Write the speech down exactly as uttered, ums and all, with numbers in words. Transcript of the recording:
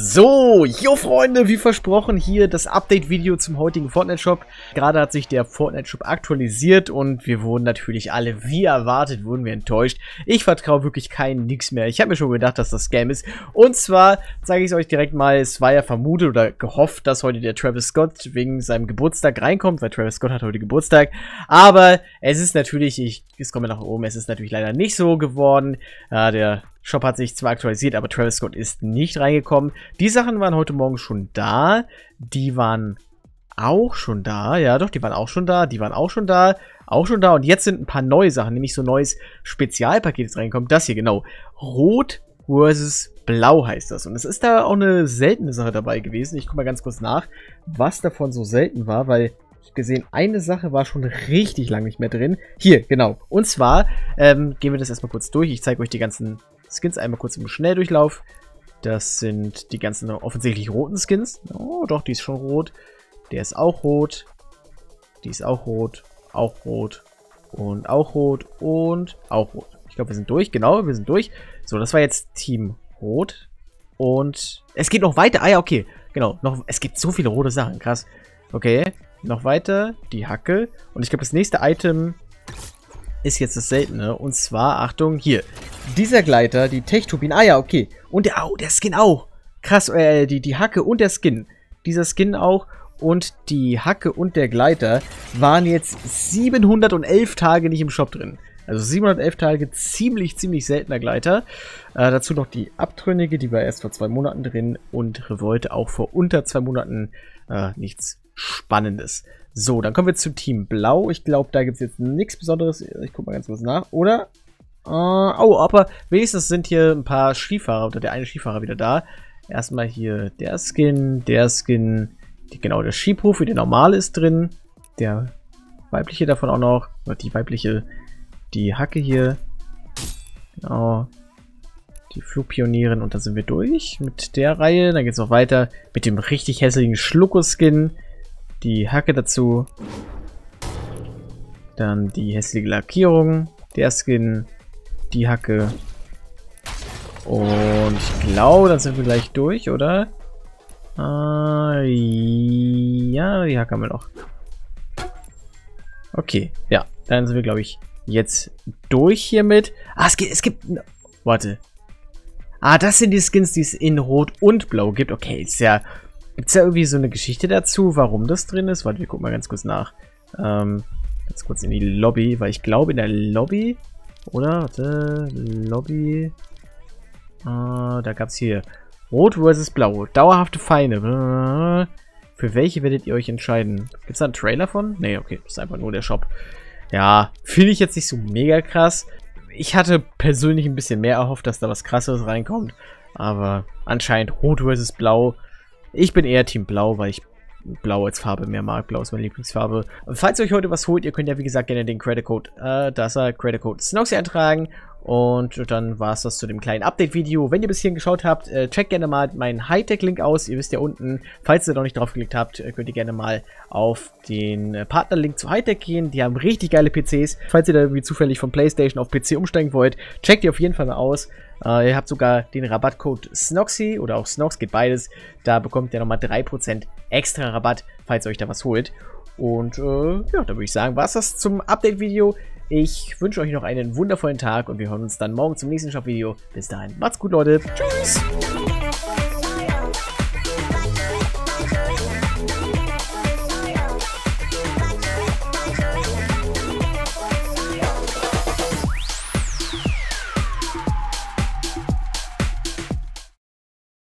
So, jo Freunde, wie versprochen, hier das Update-Video zum heutigen Fortnite-Shop. Gerade hat sich der Fortnite-Shop aktualisiert und wir wurden natürlich alle, wie erwartet, wurden wir enttäuscht. Ich vertraue wirklich keinen nix mehr. Ich habe mir schon gedacht, dass das Scam ist. Und zwar zeige ich es euch direkt mal, es war ja vermutet oder gehofft, dass heute der Travis Scott wegen seinem Geburtstag reinkommt, weil Travis Scott hat heute Geburtstag. Aber es ist natürlich, ich, es kommt nach oben, es ist natürlich leider nicht so geworden. Äh, der Shop hat sich zwar aktualisiert, aber Travis Scott ist nicht reingekommen. Die Sachen waren heute Morgen schon da. Die waren auch schon da. Ja, doch, die waren auch schon da. Die waren auch schon da. Auch schon da. Und jetzt sind ein paar neue Sachen, nämlich so ein neues Spezialpaket, das reinkommt. Das hier, genau. Rot versus Blau heißt das. Und es ist da auch eine seltene Sache dabei gewesen. Ich gucke mal ganz kurz nach, was davon so selten war, weil ich habe gesehen, eine Sache war schon richtig lang nicht mehr drin. Hier, genau. Und zwar ähm, gehen wir das erstmal kurz durch. Ich zeige euch die ganzen Skins einmal kurz im Schnelldurchlauf. Das sind die ganzen offensichtlich roten Skins. Oh, doch, die ist schon rot. Der ist auch rot. Die ist auch rot. Auch rot. Und auch rot. Und auch rot. Ich glaube, wir sind durch. Genau, wir sind durch. So, das war jetzt Team Rot. Und es geht noch weiter. Ah ja, okay. Genau. Noch, es gibt so viele rote Sachen. Krass. Okay. Noch weiter. Die Hacke. Und ich glaube, das nächste Item ist jetzt das Seltene. Und zwar, Achtung, hier. Dieser Gleiter, die Tech-Turbine. Ah ja, okay. Und der, oh, der Skin auch. Krass, äh, die, die Hacke und der Skin. Dieser Skin auch. Und die Hacke und der Gleiter waren jetzt siebenhundertelf Tage nicht im Shop drin. Also siebenhundertelf Tage, ziemlich, ziemlich seltener Gleiter. Äh, dazu noch die Abtrünnige, die war erst vor zwei Monaten drin. Und Revolte auch vor unter zwei Monaten. Äh, nichts Spannendes. So, dann kommen wir zu Team Blau. Ich glaube, da gibt es jetzt nichts Besonderes. Ich gucke mal ganz kurz nach. Oder? Äh, oh, aber wenigstens sind hier ein paar Skifahrer oder der eine Skifahrer wieder da. Erstmal hier der Skin, der Skin, die, genau, der Skiprofi, der normal ist drin. Der weibliche davon auch noch. Oder die weibliche, die Hacke hier. Genau. Die Flugpionierin. Und dann sind wir durch mit der Reihe. Dann geht es noch weiter mit dem richtig hässlichen Schlucko-Skin. Die Hacke dazu. Dann die hässliche Lackierung. Der Skin. Die Hacke. Und ich glaube, dann sind wir gleich durch, oder? Äh, ja, die Hacke haben wir noch. Okay, ja. Dann sind wir, glaube ich, jetzt durch hiermit. Ah, es gibt, es gibt... Warte. Ah, das sind die Skins, die es in Rot und Blau gibt. Okay, ist ja... Gibt es ja irgendwie so eine Geschichte dazu, warum das drin ist? Warte, wir gucken mal ganz kurz nach. Ähm, ganz kurz in die Lobby, weil ich glaube in der Lobby, oder? Warte, Lobby. Äh, da gab es hier Rot versus Blau. Dauerhafte Feinde. Für welche werdet ihr euch entscheiden? Gibt es da einen Trailer von? Nee, okay, das ist einfach nur der Shop. Ja, finde ich jetzt nicht so mega krass. Ich hatte persönlich ein bisschen mehr erhofft, dass da was Krasseres reinkommt. Aber anscheinend Rot versus Blau. Ich bin eher Team Blau, weil ich Blau als Farbe mehr mag. Blau ist meine Lieblingsfarbe. Und falls ihr euch heute was holt, ihr könnt ja wie gesagt gerne den Credit-Code, äh, da ist er, Credit-Code Snoxy eintragen. Und dann war es das zu dem kleinen Update-Video. Wenn ihr bis hierhin geschaut habt, äh, checkt gerne mal meinen Hightech-Link aus. Ihr wisst ja unten, falls ihr noch nicht drauf geklickt habt, könnt ihr gerne mal auf den äh, Partner-Link zu Hightech gehen. Die haben richtig geile P Cs. Falls ihr da irgendwie zufällig von PlayStation auf P C umsteigen wollt, checkt ihr auf jeden Fall mal aus. Äh, ihr habt sogar den Rabattcode Snoxy oder auch Snox, geht beides. Da bekommt ihr nochmal drei Prozent extra Rabatt, falls ihr euch da was holt. Und äh, ja, da würde ich sagen, war es das zum Update-Video. Ich wünsche euch noch einen wundervollen Tag und wir hören uns dann morgen zum nächsten Shop-Video. Bis dahin, macht's gut, Leute. Tschüss!